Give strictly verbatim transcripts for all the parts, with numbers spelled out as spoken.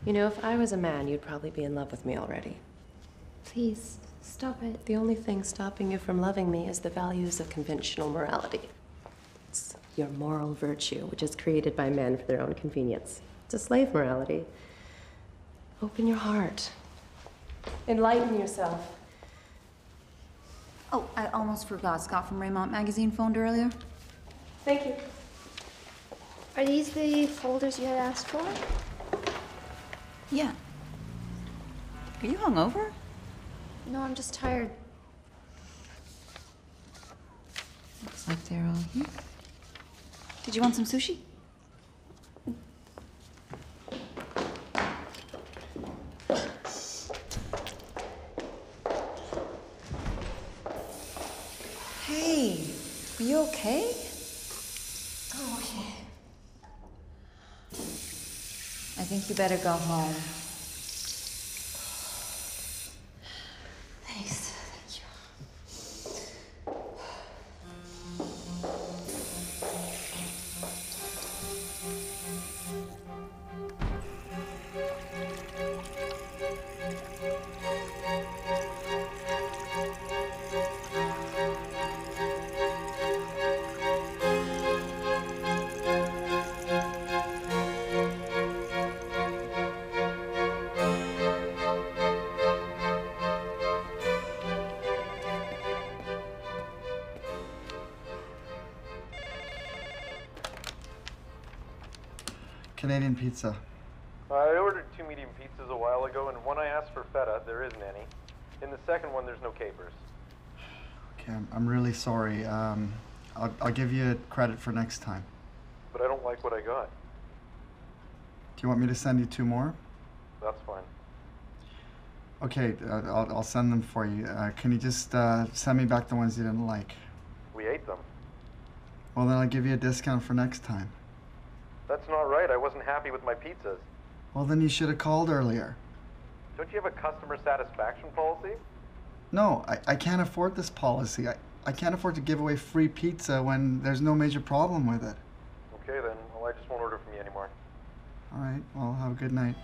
You know, if I was a man, you'd probably be in love with me already. Please, stop it. The only thing stopping you from loving me is the values of conventional morality. It's your moral virtue, which is created by men for their own convenience. It's a slave morality. Open your heart. Enlighten yourself. Oh, I almost forgot. Scott from Raymond Magazine phoned earlier. Thank you. Are these the folders you had asked for? Yeah. Are you hungover? No, I'm just tired. Looks like they're all here. Did you want some sushi? Hey, are you okay? Oh, okay. I think you better go home. Thanks. Thank you. Canadian pizza. I ordered two medium pizzas a while ago, and one I asked for feta. There isn't any. In the second one, there's no capers. Okay, I'm, I'm really sorry. Um, I'll, I'll give you credit for next time. But I don't like what I got. Do you want me to send you two more? That's fine. Okay, uh, I'll, I'll send them for you. Uh, can you just uh, send me back the ones you didn't like? We ate them. Well, then I'll give you a discount for next time. That's not right. I wasn't happy with my pizzas. Well, then you should have called earlier. Don't you have a customer satisfaction policy? No, I, I can't afford this policy. I, I can't afford to give away free pizza when there's no major problem with it. Okay, then. Well, I just won't order from you anymore. All right, well, have a good night.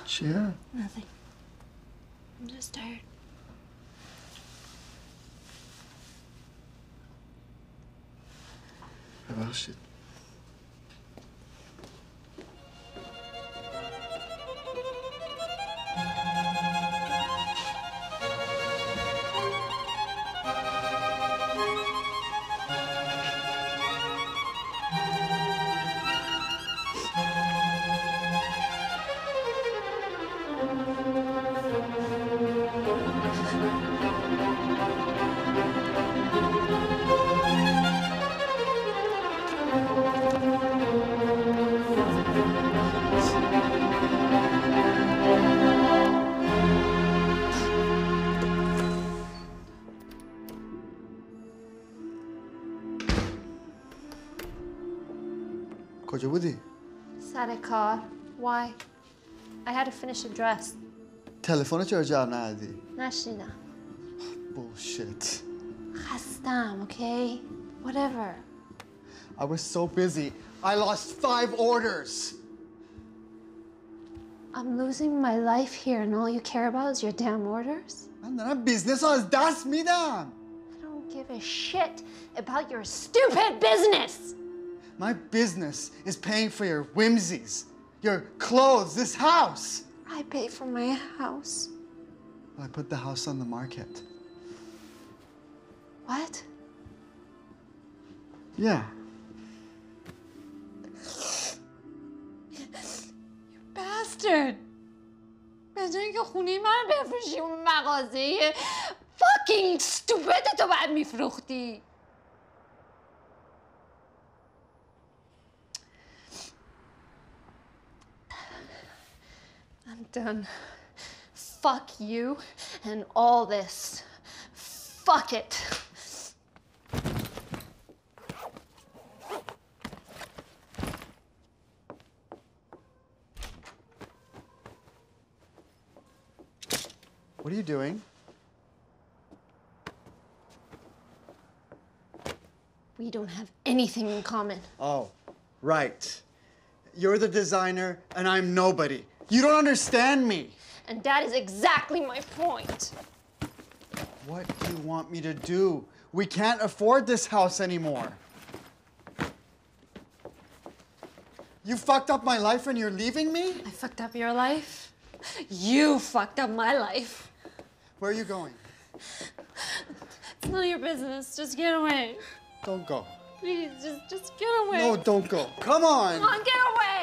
Cheer. Nothing. I'm just tired. ببخشید. کجا بودی؟ سر کار. Why? I had to finish a dress. تلفن چرا جواب ندادی؟ نشنیدم. Bullshit. خستم, okay? Whatever. I was so busy. I lost five orders. I'm losing my life here and all you care about is your damn orders? من دارم بیزنس رو از دست میدم. I don't give a shit about your stupid business! My business is paying for your whimsies, your clothes, this house. I pay for my house. I put the house on the market. What? Yeah. You bastard! به جایی که خونه من بفروشی اون مغازه fucking stupid تو باید میفروختی. I'm done. Fuck you and all this. Fuck it. What are you doing? We don't have anything in common. Oh, right. You're the designer and I'm nobody. You don't understand me. And that is exactly my point. What do you want me to do? We can't afford this house anymore. You fucked up my life and you're leaving me? I fucked up your life. You fucked up my life. Where are you going? It's none of your business. Just get away. Don't go. Please, just, just get away. No, don't go. Come on. Come on, get away.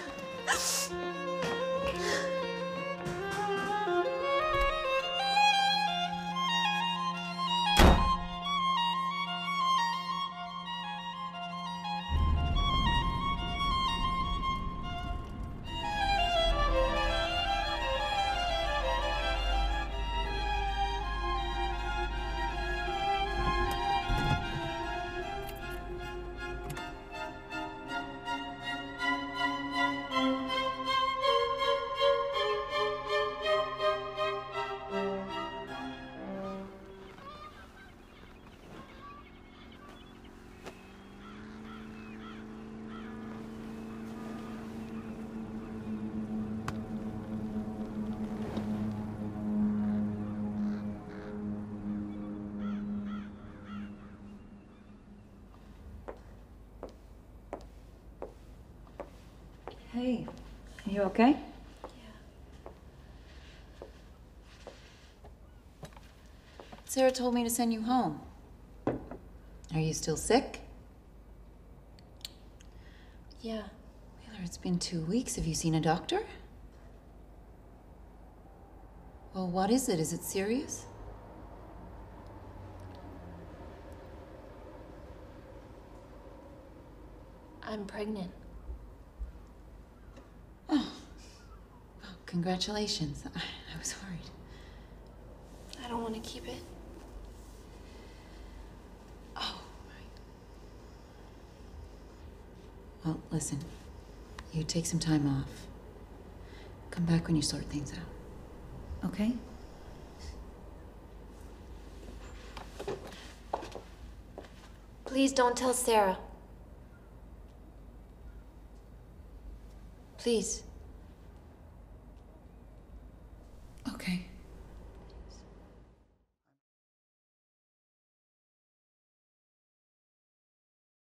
Hey, are you okay? Yeah. Sarah told me to send you home. Are you still sick? Yeah. Wheeler, it's been two weeks. Have you seen a doctor? Well, what is it? Is it serious? I'm pregnant. Oh, well, congratulations. I, I was worried. I don't want to keep it. Oh, right. Well, listen. You take some time off. Come back when you sort things out. Okay? Please don't tell Sarah. Please.